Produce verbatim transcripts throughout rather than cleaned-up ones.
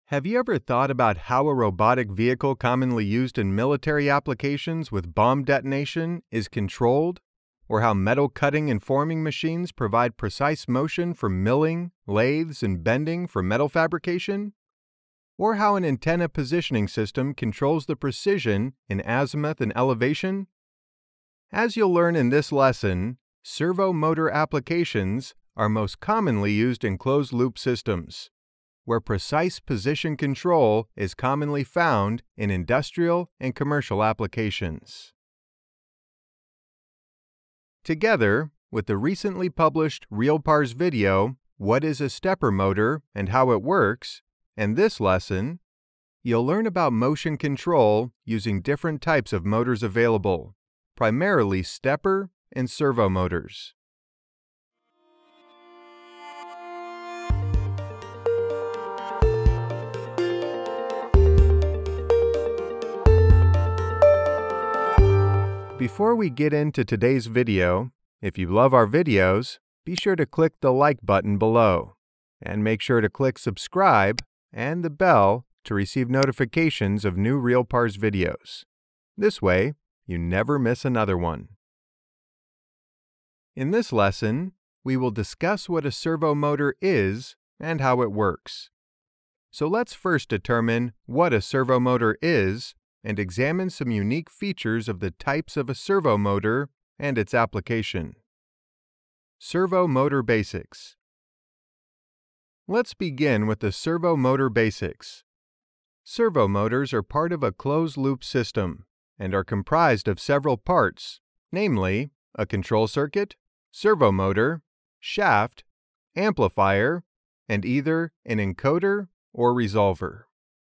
Have you ever thought about how a robotic vehicle commonly used in military applications with bomb detonation is controlled? Or how metal cutting and forming machines provide precise motion for milling, lathes, and bending for metal fabrication? Or how an antenna positioning system controls the precision in azimuth and elevation? As you'll learn in this lesson, servo motor applications are most commonly used in closed-loop systems, where precise position control is commonly found in industrial and commercial applications. Together with the recently published RealPars video, What is a Stepper Motor and How It Works, and this lesson, you'll learn about motion control using different types of motors available, primarily stepper and servo motors. Before we get into today's video, if you love our videos, be sure to click the like button below, and make sure to click subscribe and the bell to receive notifications of new RealPars videos. This way, you never miss another one. In this lesson, we will discuss what a servo motor is and how it works. So let's first determine what a servo motor is and examine some unique features of the types of a servo motor and its application. Servo motor basics. Let's begin with the servo motor basics. Servo motors are part of a closed-loop system and are comprised of several parts, namely a control circuit, servo motor, shaft, amplifier, and either an encoder or resolver.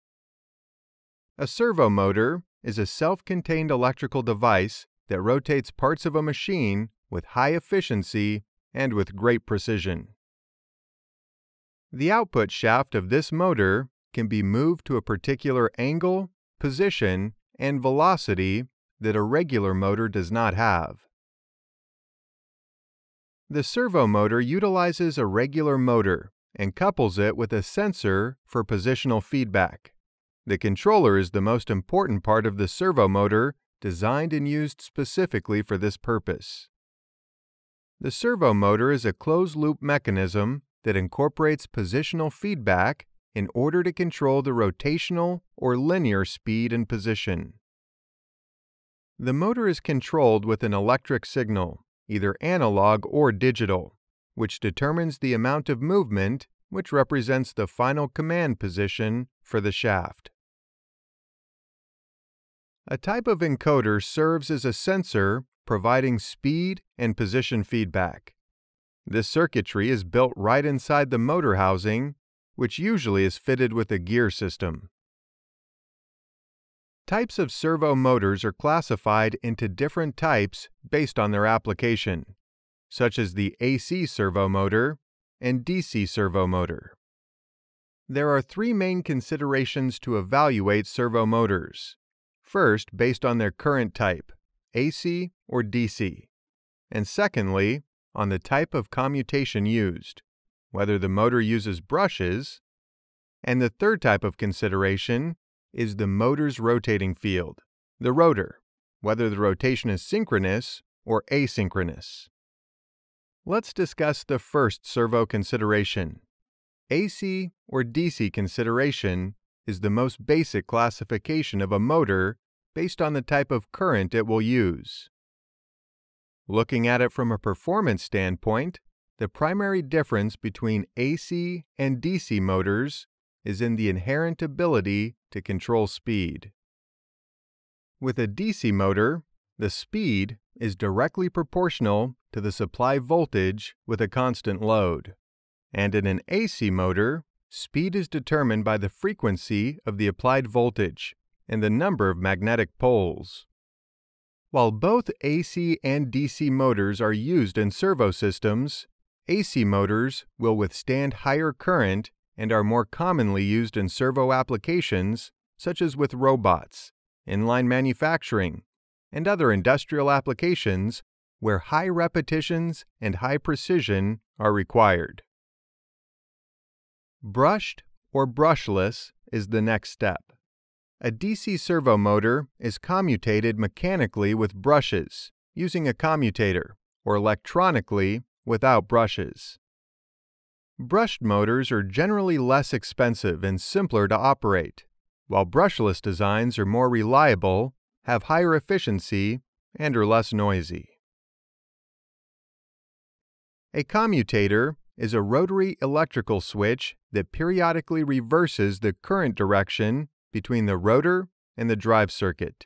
A servo motor is a self-contained electrical device that rotates parts of a machine with high efficiency and with great precision. The output shaft of this motor can be moved to a particular angle, position, and velocity that a regular motor does not have. The servo motor utilizes a regular motor and couples it with a sensor for positional feedback. The controller is the most important part of the servo motor, designed and used specifically for this purpose. The servo motor is a closed-loop mechanism that incorporates positional feedback in order to control the rotational or linear speed and position. The motor is controlled with an electric signal, either analog or digital, which determines the amount of movement, which represents the final command position for the shaft. A type of encoder serves as a sensor providing speed and position feedback. This circuitry is built right inside the motor housing, which usually is fitted with a gear system. Types of servo motors are classified into different types based on their application, such as the A C servo motor and D C servo motor. There are three main considerations to evaluate servo motors. First, based on their current type, A C or D C, and secondly, on the type of commutation used, whether the motor uses brushes, and the third type of consideration is the motor's rotating field, the rotor, whether the rotation is synchronous or asynchronous. Let's discuss the first servo consideration. A C or D C consideration is the most basic classification of a motor based on the type of current it will use. Looking at it from a performance standpoint, the primary difference between A C and D C motors is in the inherent ability to control speed. With a D C motor, the speed is directly proportional to the supply voltage with a constant load, and in an A C motor, speed is determined by the frequency of the applied voltage and the number of magnetic poles. While both A C and D C motors are used in servo systems, A C motors will withstand higher current and are more commonly used in servo applications such as with robots, inline manufacturing, and other industrial applications where high repetitions and high precision are required. Brushed or brushless is the next step. A D C servo motor is commutated mechanically with brushes using a commutator, or electronically without brushes. Brushed motors are generally less expensive and simpler to operate, while brushless designs are more reliable, have higher efficiency, and are less noisy. A commutator is a rotary electrical switch that periodically reverses the current direction between the rotor and the drive circuit.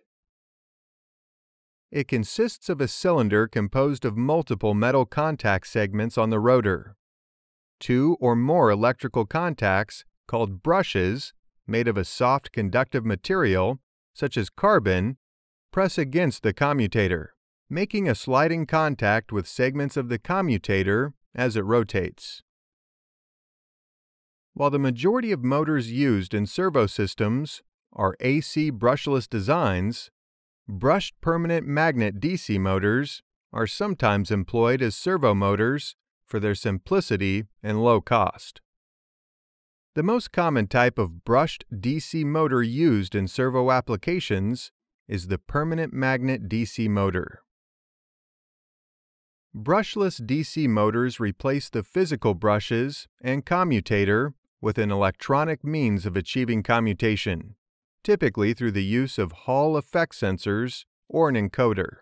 It consists of a cylinder composed of multiple metal contact segments on the rotor. Two or more electrical contacts, called brushes, made of a soft conductive material, such as carbon, press against the commutator, making a sliding contact with segments of the commutator as it rotates. While the majority of motors used in servo systems are A C brushless designs, brushed permanent magnet D C motors are sometimes employed as servo motors for their simplicity and low cost. The most common type of brushed D C motor used in servo applications is the permanent magnet D C motor. Brushless D C motors replace the physical brushes and commutator with an electronic means of achieving commutation, typically through the use of Hall effect sensors or an encoder.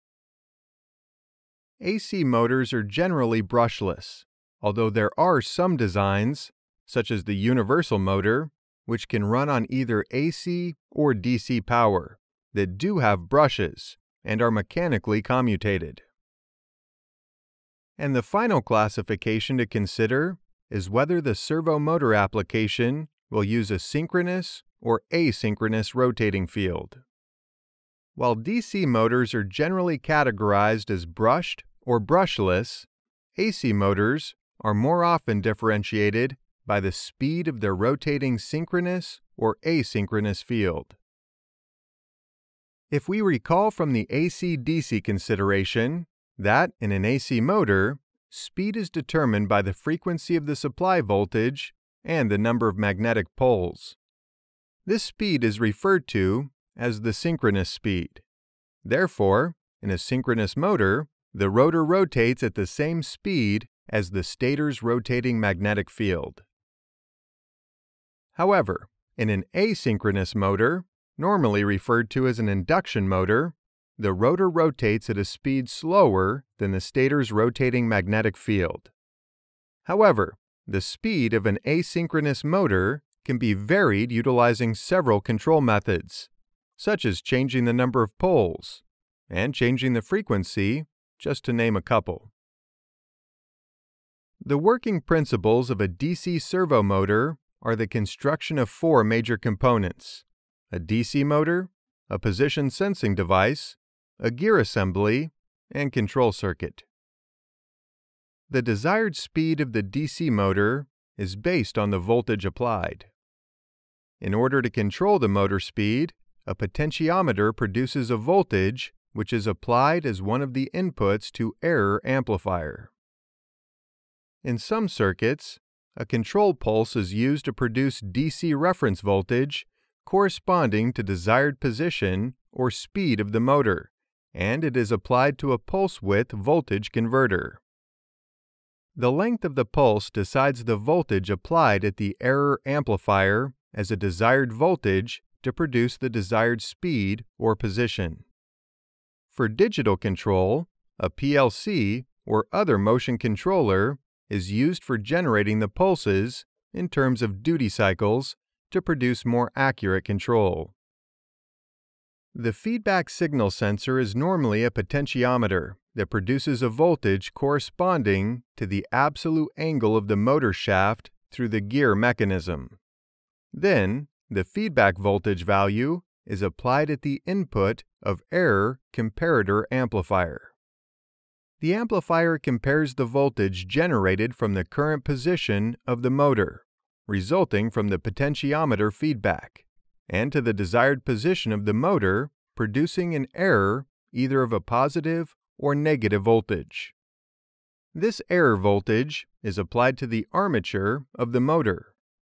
A C motors are generally brushless, although there are some designs, such as the universal motor, which can run on either A C or D C power, that do have brushes and are mechanically commutated. And the final classification to consider is whether the servo motor application will use a synchronous or asynchronous rotating field. While D C motors are generally categorized as brushed or brushless, A C motors are more often differentiated by the speed of their rotating synchronous or asynchronous field. If we recall from the A C D C consideration that in an A C motor, speed is determined by the frequency of the supply voltage and the number of magnetic poles. This speed is referred to as the synchronous speed. Therefore, in a synchronous motor, the rotor rotates at the same speed as the stator's rotating magnetic field. However, in an asynchronous motor, normally referred to as an induction motor, the rotor rotates at a speed slower than the stator's rotating magnetic field. However, the speed of an asynchronous motor can be varied utilizing several control methods, such as changing the number of poles and changing the frequency, just to name a couple. The working principles of a D C servo motor are the construction of four major components: a D C motor, a position sensing device, a gear assembly, and control circuit. The desired speed of the D C motor is based on the voltage applied. In order to control the motor speed, a potentiometer produces a voltage which is applied as one of the inputs to error amplifier. In some circuits, a control pulse is used to produce D C reference voltage corresponding to desired position or speed of the motor, and it is applied to a pulse width voltage converter. The length of the pulse decides the voltage applied at the error amplifier as a desired voltage to produce the desired speed or position. For digital control, a P L C or other motion controller is used for generating the pulses in terms of duty cycles to produce more accurate control. The feedback signal sensor is normally a potentiometer that produces a voltage corresponding to the absolute angle of the motor shaft through the gear mechanism. Then, the feedback voltage value is applied at the input of error comparator amplifier. The amplifier compares the voltage generated from the current position of the motor, resulting from the potentiometer feedback, and to the desired position of the motor, producing an error either of a positive or negative voltage. This error voltage is applied to the armature of the motor.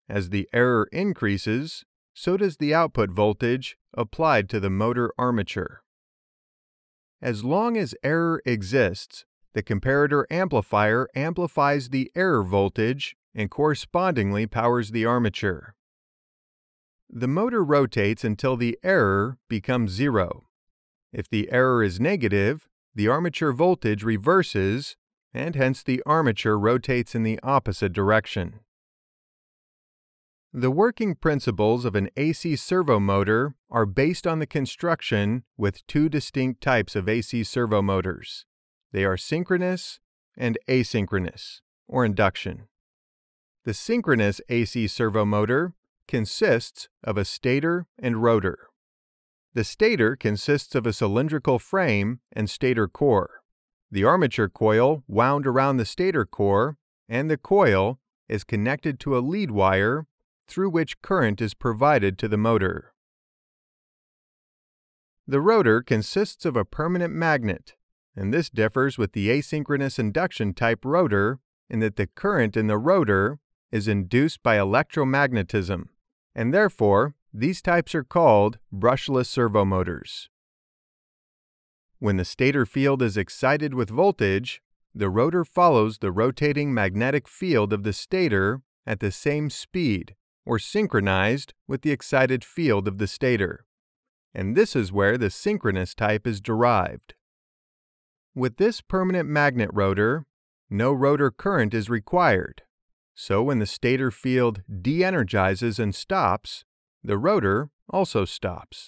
As the error increases, so does the output voltage applied to the motor armature. As long as error exists, the comparator amplifier amplifies the error voltage and correspondingly powers the armature. The motor rotates until the error becomes zero. If the error is negative, the armature voltage reverses, and hence the armature rotates in the opposite direction. The working principles of an A C servo motor are based on the construction with two distinct types of A C servo motors. They are synchronous and asynchronous, or induction. The synchronous A C servo motor consists of a stator and rotor. The stator consists of a cylindrical frame and stator core. The armature coil wound around the stator core, and the coil is connected to a lead wire through which current is provided to the motor. The rotor consists of a permanent magnet, and this differs with the asynchronous induction type rotor in that the current in the rotor is induced by electromagnetism, and therefore these types are called brushless servo motors. When the stator field is excited with voltage, the rotor follows the rotating magnetic field of the stator at the same speed, or synchronized with the excited field of the stator, and this is where the synchronous type is derived. With this permanent magnet rotor, no rotor current is required, so when the stator field de-energizes and stops, the rotor also stops.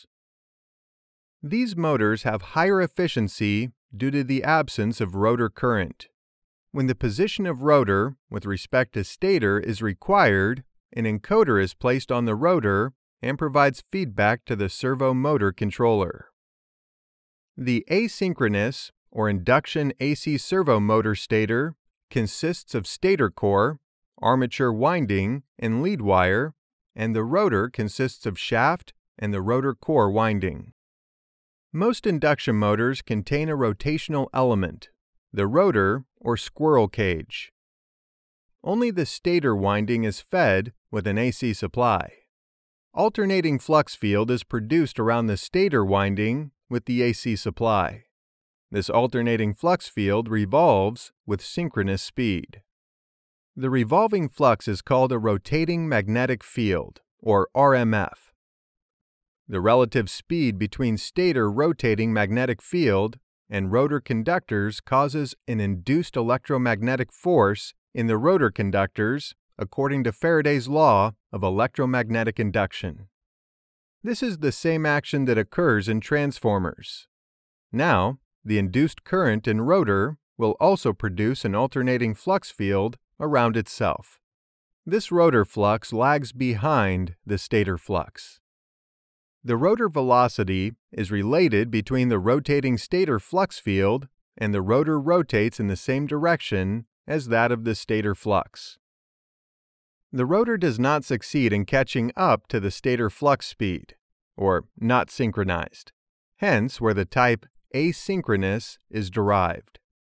These motors have higher efficiency due to the absence of rotor current. When the position of rotor with respect to stator is required, an encoder is placed on the rotor and provides feedback to the servo motor controller. The asynchronous or induction A C servo motor stator consists of stator core, armature winding, and lead wire, and the rotor consists of shaft and the rotor core winding. Most induction motors contain a rotational element, the rotor or squirrel cage. Only the stator winding is fed with an A C supply. Alternating flux field is produced around the stator winding with the A C supply. This alternating flux field revolves with synchronous speed. The revolving flux is called a rotating magnetic field, or R M F. The relative speed between stator rotating magnetic field and rotor conductors causes an induced electromagnetic force in the rotor conductors according to Faraday's law of electromagnetic induction. This is the same action that occurs in transformers. Now, the induced current in rotor will also produce an alternating flux field around itself. This rotor flux lags behind the stator flux. The rotor velocity is related between the rotating stator flux field and the rotor rotates in the same direction as that of the stator flux. The rotor does not succeed in catching up to the stator flux speed, or not synchronized, hence where the type asynchronous is derived.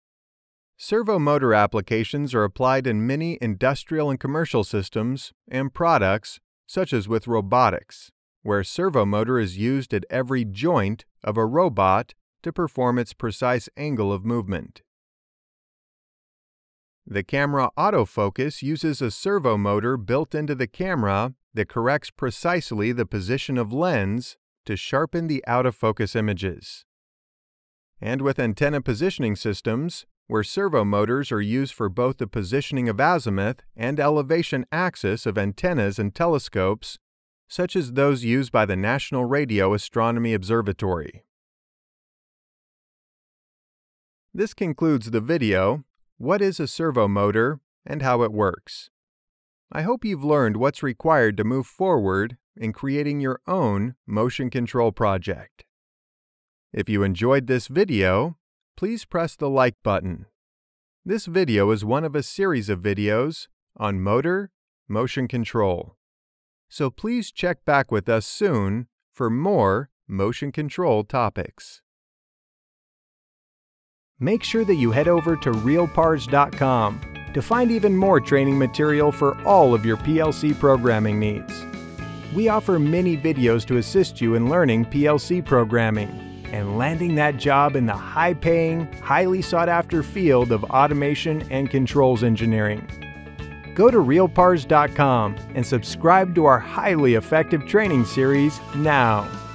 Servo motor applications are applied in many industrial and commercial systems and products, such as with robotics, where a servo motor is used at every joint of a robot to perform its precise angle of movement. The camera autofocus uses a servo motor built into the camera that corrects precisely the position of lens to sharpen the out-of-focus images. And with antenna positioning systems, where servo motors are used for both the positioning of azimuth and elevation axis of antennas and telescopes, such as those used by the National Radio Astronomy Observatory. This concludes the video, What is a servo motor and how it works. I hope you've learned what's required to move forward in creating your own motion control project. If you enjoyed this video, please press the like button. This video is one of a series of videos on motor motion control. So please check back with us soon for more motion control topics. Make sure that you head over to real pars dot com to find even more training material for all of your P L C programming needs. We offer many videos to assist you in learning P L C programming and landing that job in the high-paying, highly sought-after field of automation and controls engineering. Go to real pars dot com and subscribe to our highly effective training series now.